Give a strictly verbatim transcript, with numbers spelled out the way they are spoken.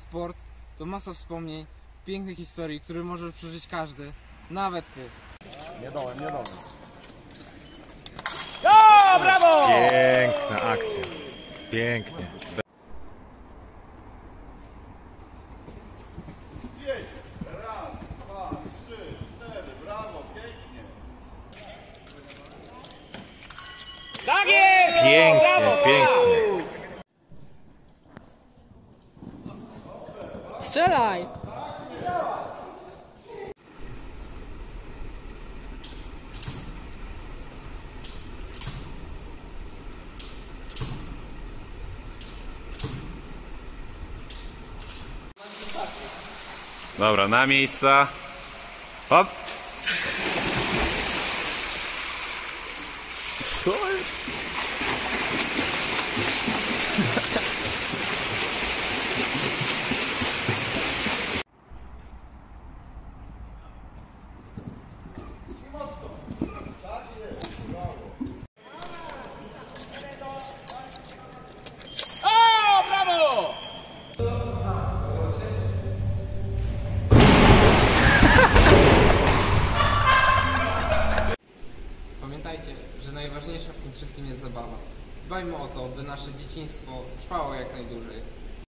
sport to masa wspomnień, pięknych historii, które może przeżyć każdy, nawet ty. Nie dołem, nie dołem. O, brawo! Piękna akcja. Pięknie. Raz, dwa, trzy, cztery, brawo, pięknie. Tak jest! Pięknie, Brawo, pięknie. Strzelaj! Dobra, na miejsca. Hop. Co jest? O, brawo! Pamiętajcie, że najważniejsza w tym wszystkim jest zabawa. Dbajmy o to, by nasze dzieciństwo trwało jak najdłużej.